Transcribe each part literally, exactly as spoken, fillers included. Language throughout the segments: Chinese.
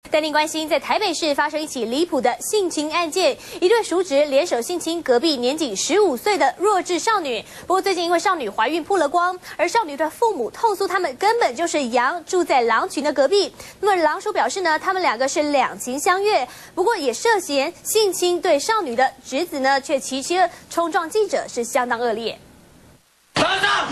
带您关心，在台北市发生一起离谱的性侵案件，一对叔侄联手性侵隔壁年仅十五岁的弱智少女。不过最近因为少女怀孕曝了光，而少女的父母痛诉他们根本就是羊，住在狼群的隔壁。那么狼叔表示呢，他们两个是两情相悦，不过也涉嫌性侵对少女的侄子呢，却骑车冲撞记者，是相当恶劣。 打上！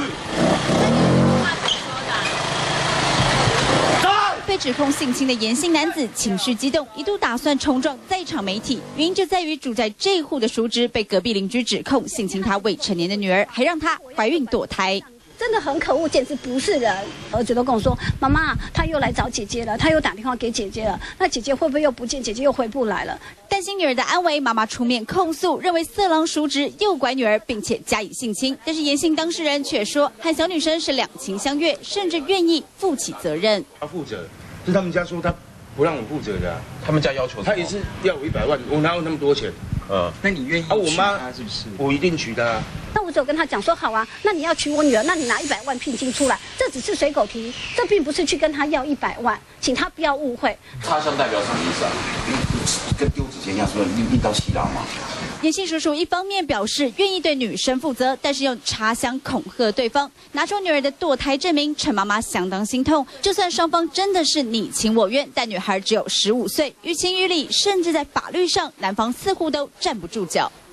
被指控性侵的严姓男子情绪激动，一度打算冲撞在场媒体。原因就在于住在这户的叔侄被隔壁邻居指控性侵他未成年的女儿，还让她怀孕堕胎。 真的很可恶，简直不是人。儿子都跟我说：“妈妈，他又来找姐姐了，他又打电话给姐姐了。那姐姐会不会又不见？姐姐又回不来了？” 担心女儿的安危，妈妈出面控诉，认为色狼叔侄诱拐女儿，并且加以性侵。但是严姓当事人却说，和小女生是两情相悦，甚至愿意负起责任。 他负责，是他们家说他不让我负责的、啊。 他们家要求他也是要我一百万，我哪有那么多钱？ 嗯，那你愿意？ 啊，我妈是不是？ 我一定娶她、啊。 那我只有跟他讲说好啊，那你要娶我女儿，那你拿一百万聘金出来，这只是随口提，这并不是去跟他要一百万，请他不要误会。 插香代表什么意思啊？跟丢纸钱一样，是不是运运到西郎嘛？ 严姓叔叔一方面表示愿意对女生负责，但是用插香恐吓对方，拿出女儿的堕胎证明，陈妈妈相当心痛。就算双方真的是你情我愿，但女孩只有十五岁，于情于理，甚至在法律上，男方似乎都站不住脚。